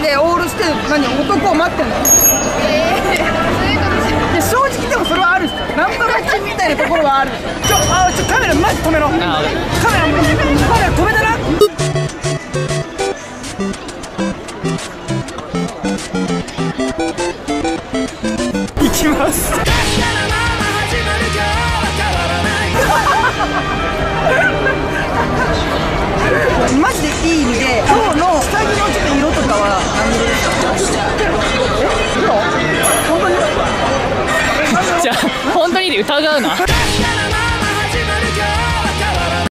でオールして男を待ってんの。で正直でもそれはあるんですよ。ナンパ待ちみたいなところはあるんですよ。カメラマジ止めろ。カメラ止めたな。行きます。マジでいい意味で今日の下着のちょっと色とかは何色ですか？本当に？ じゃあ本当にで疑うな。